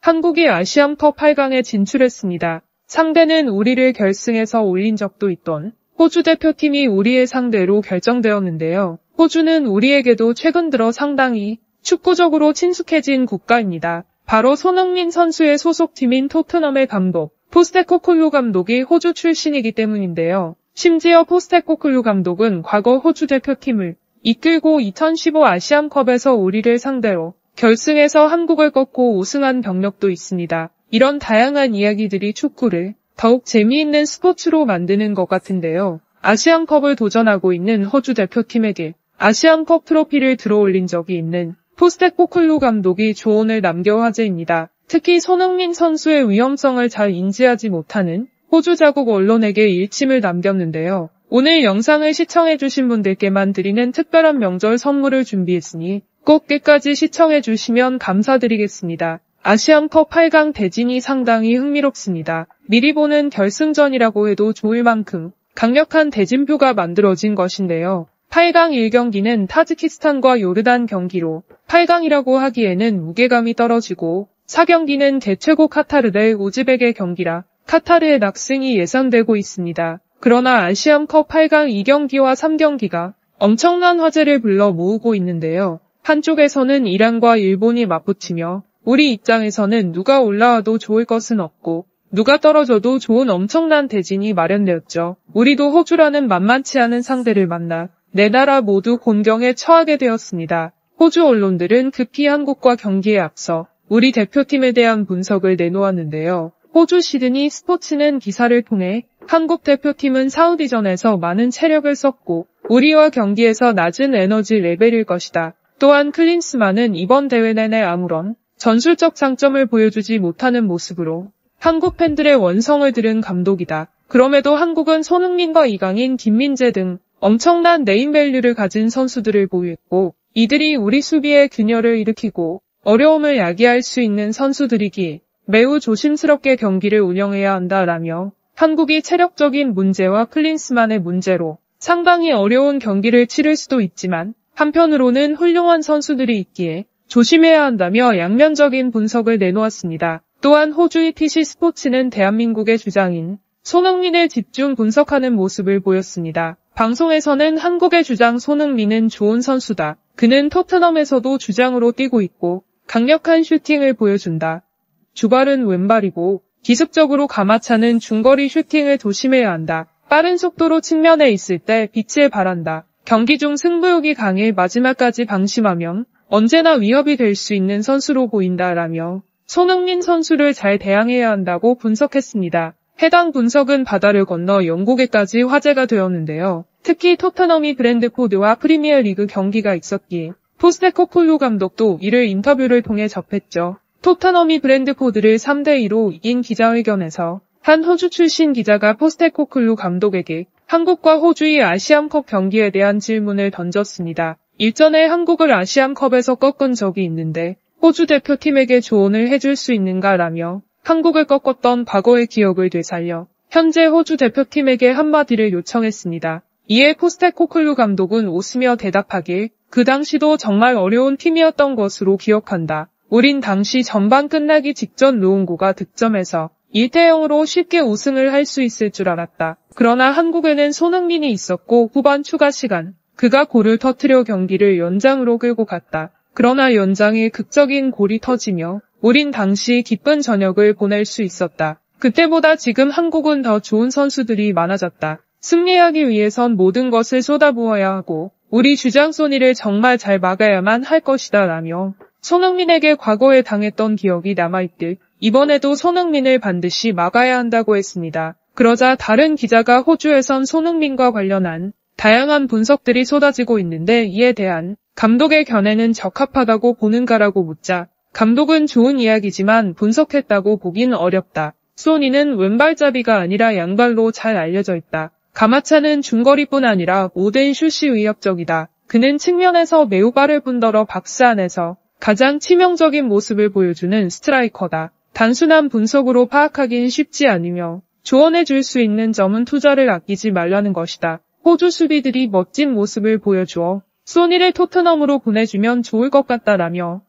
한국이 아시안컵 8강에 진출했습니다. 상대는 우리를 결승에서 올린 적도 있던 호주 대표팀이 우리의 상대로 결정되었는데요. 호주는 우리에게도 최근 들어 상당히 축구적으로 친숙해진 국가입니다. 바로 손흥민 선수의 소속팀인 토트넘의 감독 포스테코글루 감독이 호주 출신이기 때문인데요. 심지어 포스테코글루 감독은 과거 호주 대표팀을 이끌고 2015 아시안컵에서 우리를 상대로 결승에서 한국을 꺾고 우승한 경력도 있습니다. 이런 다양한 이야기들이 축구를 더욱 재미있는 스포츠로 만드는 것 같은데요. 아시안컵을 도전하고 있는 호주 대표팀에게 아시안컵 트로피를 들어올린 적이 있는 포스테코글루 감독이 조언을 남겨 화제입니다. 특히 손흥민 선수의 위험성을 잘 인지하지 못하는 호주 자국 언론에게 일침을 남겼는데요. 오늘 영상을 시청해주신 분들께만 드리는 특별한 명절 선물을 준비했으니 꼭 끝까지 시청해주시면 감사드리겠습니다. 아시안컵 8강 대진이 상당히 흥미롭습니다. 미리 보는 결승전이라고 해도 좋을 만큼 강력한 대진표가 만들어진 것인데요. 8강 1경기는 타지키스탄과 요르단 경기로 8강이라고 하기에는 무게감이 떨어지고 4경기는 대최고 카타르 대 우즈벡의 경기라 카타르의 낙승이 예상되고 있습니다. 그러나 아시안컵 8강 2경기와 3경기가 엄청난 화제를 불러 모으고 있는데요. 한쪽에서는 이란과 일본이 맞붙으며 우리 입장에서는 누가 올라와도 좋을 것은 없고 누가 떨어져도 좋은 엄청난 대진이 마련되었죠. 우리도 호주라는 만만치 않은 상대를 만나 네 나라 모두 곤경에 처하게 되었습니다. 호주 언론들은 급히 한국과 경기에 앞서 우리 대표팀에 대한 분석을 내놓았는데요. 호주 시드니 스포츠는 기사를 통해 한국 대표팀은 사우디전에서 많은 체력을 썼고 우리와 경기에서 낮은 에너지 레벨일 것이다. 또한 클린스만은 이번 대회 내내 아무런 전술적 장점을 보여주지 못하는 모습으로 한국 팬들의 원성을 들은 감독이다. 그럼에도 한국은 손흥민과 이강인, 김민재 등 엄청난 네임밸류를 가진 선수들을 보유했고 이들이 우리 수비에 균열을 일으키고 어려움을 야기할 수 있는 선수들이기에 매우 조심스럽게 경기를 운영해야 한다라며 한국이 체력적인 문제와 클린스만의 문제로 상당히 어려운 경기를 치를 수도 있지만 한편으로는 훌륭한 선수들이 있기에 조심해야 한다며 양면적인 분석을 내놓았습니다. 또한 호주 ETC 스포츠는 대한민국의 주장인 손흥민을 집중 분석하는 모습을 보였습니다. 방송에서는 한국의 주장 손흥민은 좋은 선수다. 그는 토트넘에서도 주장으로 뛰고 있고 강력한 슈팅을 보여준다. 주발은 왼발이고 기습적으로 감아차는 중거리 슈팅을 조심해야 한다. 빠른 속도로 측면에 있을 때 빛을 발한다. 경기 중 승부욕이 강해 마지막까지 방심하면 언제나 위협이 될 수 있는 선수로 보인다라며 손흥민 선수를 잘 대항해야 한다고 분석했습니다. 해당 분석은 바다를 건너 영국에까지 화제가 되었는데요. 특히 토트넘이 브랜드포드와 프리미어리그 경기가 있었기에 포스테코글루 감독도 이를 인터뷰를 통해 접했죠. 토트넘이 브랜드포드를 3대2로 이긴 기자회견에서 한 호주 출신 기자가 포스테코글루 감독에게 한국과 호주의 아시안컵 경기에 대한 질문을 던졌습니다. 일전에 한국을 아시안컵에서 꺾은 적이 있는데 호주 대표팀에게 조언을 해줄 수 있는가라며 한국을 꺾었던 과거의 기억을 되살려 현재 호주 대표팀에게 한마디를 요청했습니다. 이에 포스테코글루 감독은 웃으며 대답하길 그 당시도 정말 어려운 팀이었던 것으로 기억한다. 우린 당시 전반 끝나기 직전 루옹고가 득점해서 1대0으로 쉽게 우승을 할 수 있을 줄 알았다. 그러나 한국에는 손흥민이 있었고 후반 추가 시간 그가 골을 터뜨려 경기를 연장으로 끌고 갔다. 그러나 연장에 극적인 골이 터지며 우린 당시 기쁜 저녁을 보낼 수 있었다. 그때보다 지금 한국은 더 좋은 선수들이 많아졌다. 승리하기 위해선 모든 것을 쏟아부어야 하고 우리 주장 소니를 정말 잘 막아야만 할 것이다 라며 손흥민에게 과거에 당했던 기억이 남아있듯 이번에도 손흥민을 반드시 막아야 한다고 했습니다. 그러자 다른 기자가 호주에선 손흥민과 관련한 다양한 분석들이 쏟아지고 있는데 이에 대한 감독의 견해는 적합하다고 보는가라고 묻자 감독은 좋은 이야기지만 분석했다고 보긴 어렵다. 소니는 왼발잡이가 아니라 양발로 잘 알려져 있다. 가마차는 중거리뿐 아니라 모든 슛이 위협적이다. 그는 측면에서 매우 빠를 뿐더러 박스 안에서 가장 치명적인 모습을 보여주는 스트라이커다. 단순한 분석으로 파악하긴 쉽지 않으며 조언해줄 수 있는 점은 투자를 아끼지 말라는 것이다. 호주 수비들이 멋진 모습을 보여주어 소니를 토트넘으로 보내주면 좋을 것 같다라며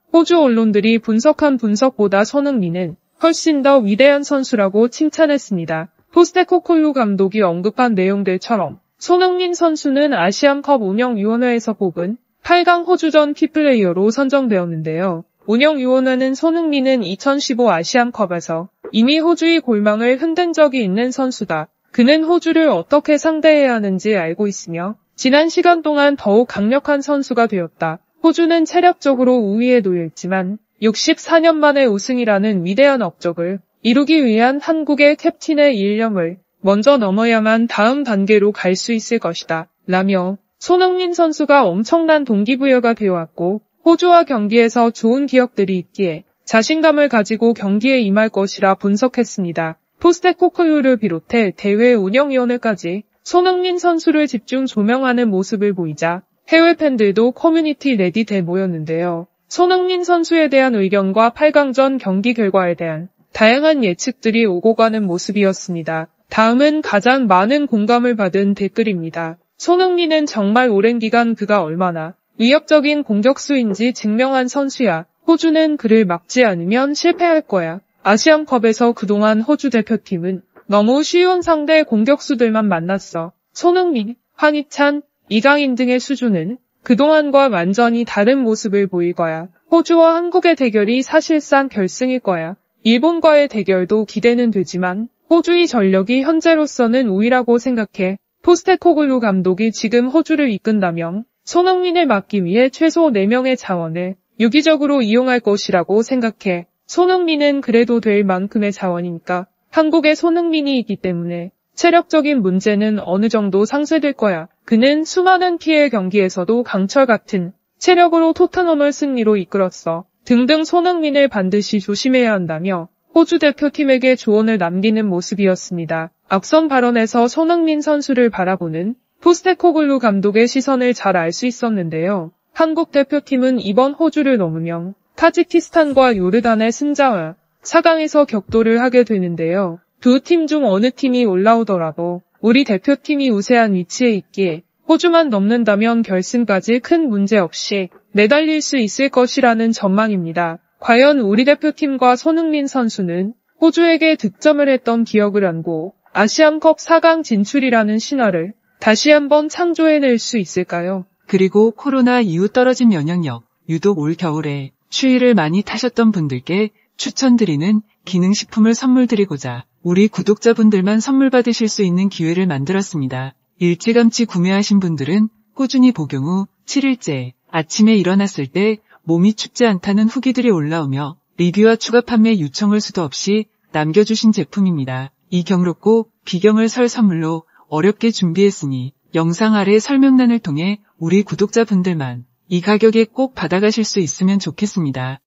호주 언론들이 분석한 분석보다 손흥민은 훨씬 더 위대한 선수라고 칭찬했습니다. 포스테코글루 감독이 언급한 내용들처럼 손흥민 선수는 아시안컵 운영위원회에서 뽑은 8강 호주전 키플레이어로 선정되었는데요. 운영위원회는 손흥민은 2015 아시안컵에서 이미 호주의 골망을 흔든 적이 있는 선수다. 그는 호주를 어떻게 상대해야 하는지 알고 있으며 지난 시간 동안 더욱 강력한 선수가 되었다. 호주는 체력적으로 우위에 놓여있지만 64년 만에 우승이라는 위대한 업적을 이루기 위한 한국의 캡틴의 일념을 먼저 넘어야만 다음 단계로 갈 수 있을 것이다. 라며 손흥민 선수가 엄청난 동기부여가 되어왔고 호주와 경기에서 좋은 기억들이 있기에 자신감을 가지고 경기에 임할 것이라 분석했습니다. 포스테코글루를 비롯해 대회 운영위원회까지 손흥민 선수를 집중 조명하는 모습을 보이자 해외 팬들도 커뮤니티 레딧에 모였는데요. 손흥민 선수에 대한 의견과 8강전 경기 결과에 대한 다양한 예측들이 오고 가는 모습이었습니다. 다음은 가장 많은 공감을 받은 댓글입니다. 손흥민은 정말 오랜 기간 그가 얼마나 위협적인 공격수인지 증명한 선수야. 호주는 그를 막지 않으면 실패할 거야. 아시안컵에서 그동안 호주 대표팀은 너무 쉬운 상대 공격수들만 만났어. 손흥민, 황희찬, 이강인 등의 수준은 그동안과 완전히 다른 모습을 보일 거야. 호주와 한국의 대결이 사실상 결승일 거야. 일본과의 대결도 기대는 되지만 호주의 전력이 현재로서는 우위라고 생각해. 포스테코글루 감독이 지금 호주를 이끈다면 손흥민을 막기 위해 최소 4명의 자원을 유기적으로 이용할 것이라고 생각해. 손흥민은 그래도 될 만큼의 자원이니까. 한국의 손흥민이 있기 때문에 체력적인 문제는 어느 정도 상쇄될 거야. 그는 수많은 피해 경기에서도 강철 같은 체력으로 토트넘을 승리로 이끌었어. 등등 손흥민을 반드시 조심해야 한다며 호주 대표팀에게 조언을 남기는 모습이었습니다. 앞선 발언에서 손흥민 선수를 바라보는 포스테코글루 감독의 시선을 잘 알 수 있었는데요. 한국 대표팀은 이번 호주를 넘으면 타지키스탄과 요르단의 승자와 4강에서 격돌을 하게 되는데요. 두 팀 중 어느 팀이 올라오더라도 우리 대표팀이 우세한 위치에 있기에 호주만 넘는다면 결승까지 큰 문제 없이 내달릴 수 있을 것이라는 전망입니다. 과연 우리 대표팀과 손흥민 선수는 호주에게 득점을 했던 기억을 안고 아시안컵 4강 진출이라는 신화를 다시 한번 창조해낼 수 있을까요? 그리고 코로나 이후 떨어진 면역력, 유독 올 겨울에 추위를 많이 타셨던 분들께 추천드리는 기능식품을 선물 드리고자 우리 구독자분들만 선물 받으실 수 있는 기회를 만들었습니다. 일찌감치 구매하신 분들은 꾸준히 복용 후 7일째 아침에 일어났을 때 몸이 춥지 않다는 후기들이 올라오며 리뷰와 추가 판매 요청을 수도 없이 남겨주신 제품입니다. 이 경롭고 비경을 설 선물로 어렵게 준비했으니 영상 아래 설명란을 통해 우리 구독자분들만 이 가격에 꼭 받아가실 수 있으면 좋겠습니다.